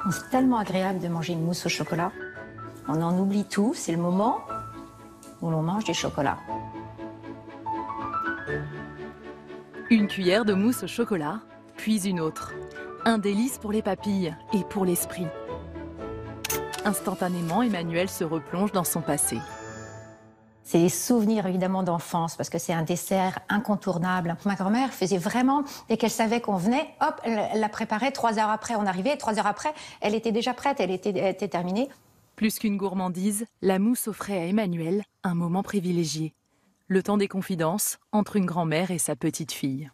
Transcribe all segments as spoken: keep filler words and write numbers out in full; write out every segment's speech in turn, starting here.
C'est tellement agréable de manger une mousse au chocolat. On en oublie tout, c'est le moment où l'on mange du chocolat. Une cuillère de mousse au chocolat, puis une autre. Un délice pour les papilles et pour l'esprit. Instantanément, Emmanuelle se replonge dans son passé. C'est des souvenirs évidemment d'enfance parce que c'est un dessert incontournable. Ma grand-mère faisait vraiment, dès qu'elle savait qu'on venait, hop, elle la préparait. Trois heures après, on arrivait. Trois heures après, elle était déjà prête, elle était, elle était terminée. Plus qu'une gourmandise, la mousse offrait à Emmanuelle un moment privilégié. Le temps des confidences entre une grand-mère et sa petite fille.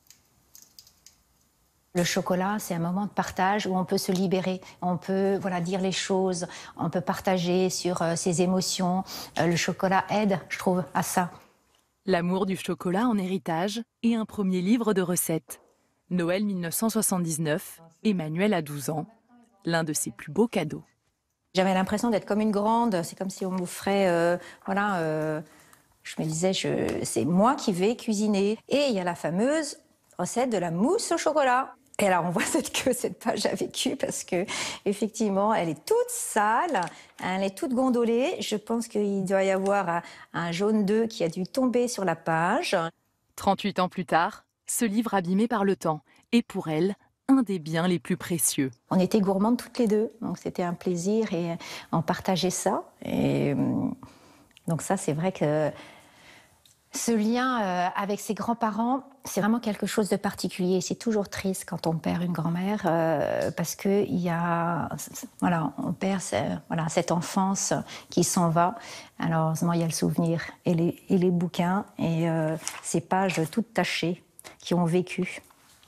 Le chocolat, c'est un moment de partage où on peut se libérer, on peut voilà, dire les choses, on peut partager sur euh, ses émotions. Euh, le chocolat aide, je trouve, à ça. L'amour du chocolat en héritage et un premier livre de recettes. Noël mille neuf cent soixante-dix-neuf, Emmanuelle a douze ans, l'un de ses plus beaux cadeaux. J'avais l'impression d'être comme une grande, c'est comme si on m'offrait, euh, voilà, euh, je me disais, je, c'est moi qui vais cuisiner. Et il y a la fameuse recette de la mousse au chocolat. Et alors, on voit que cette page a vécu parce que, effectivement, elle est toute sale, elle est toute gondolée. Je pense qu'il doit y avoir un, un jaune d'œuf qui a dû tomber sur la page. trente-huit ans plus tard, ce livre abîmé par le temps est pour elle un des biens les plus précieux. On était gourmandes toutes les deux, donc c'était un plaisir et on partageait ça. Et donc ça, c'est vrai que ce lien euh, avec ses grands-parents, c'est vraiment quelque chose de particulier. C'est toujours triste quand on perd une grand-mère euh, parce que il y a, voilà, on perd ce, voilà, cette enfance qui s'en va. Alors, heureusement, il y a le souvenir et les, et les bouquins et euh, ces pages toutes tachées qui ont vécu.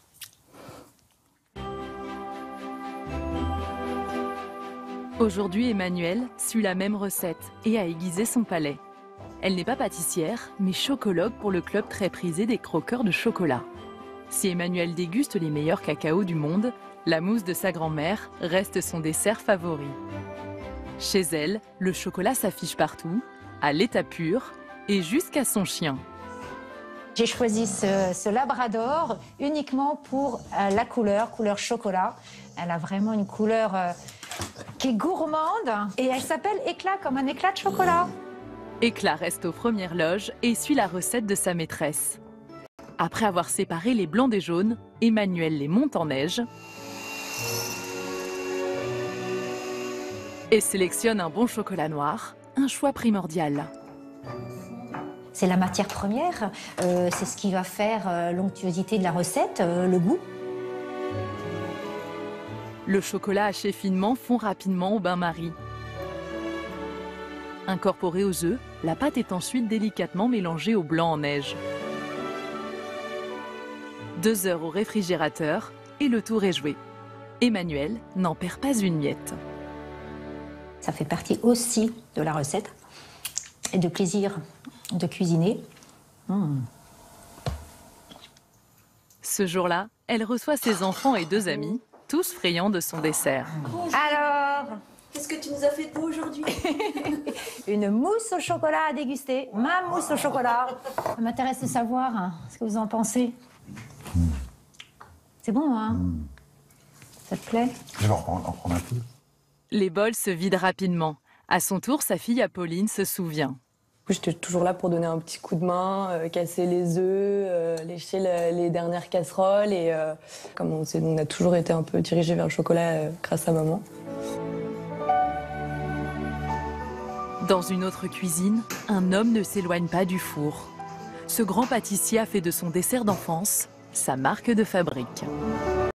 Aujourd'hui, Emmanuelle suit la même recette et a aiguisé son palais. Elle n'est pas pâtissière, mais chocologue pour le club très prisé des croqueurs de chocolat. Si Emmanuelle déguste les meilleurs cacao du monde, la mousse de sa grand-mère reste son dessert favori. Chez elle, le chocolat s'affiche partout, à l'état pur et jusqu'à son chien. J'ai choisi ce, ce labrador uniquement pour euh, la couleur, couleur chocolat. Elle a vraiment une couleur euh, qui est gourmande et elle s'appelle Éclat, comme un éclat de chocolat. Éclat reste aux premières loges et suit la recette de sa maîtresse. Après avoir séparé les blancs des jaunes, Emmanuelle les monte en neige et sélectionne un bon chocolat noir, un choix primordial. C'est la matière première, euh, c'est ce qui va faire euh, l'onctuosité de la recette, euh, le goût. Le chocolat haché finement fond rapidement au bain-marie. Incorporée aux œufs, la pâte est ensuite délicatement mélangée au blanc en neige. Deux heures au réfrigérateur et le tour est joué. Emmanuelle n'en perd pas une miette. Ça fait partie aussi de la recette et du plaisir de cuisiner. Mmh. Ce jour-là, elle reçoit ses enfants et deux amis, tous friands de son dessert. Bonjour. Alors, qu'est-ce que tu nous as fait de beau aujourd'hui? Une mousse au chocolat à déguster. Ma mousse au chocolat. Ça m'intéresse de savoir hein, ce que vous en pensez. Mmh. C'est bon, hein? Mmh. Ça te plaît? Je vais en prendre, en prendre un peu. Les bols se vident rapidement. À son tour, sa fille Apolline se souvient. J'étais toujours là pour donner un petit coup de main, euh, casser les œufs, euh, lécher le, les dernières casseroles. Et euh, comme on, on a toujours été un peu dirigés vers le chocolat euh, grâce à maman. Dans une autre cuisine, un homme ne s'éloigne pas du four. Ce grand pâtissier a fait de son dessert d'enfance sa marque de fabrique.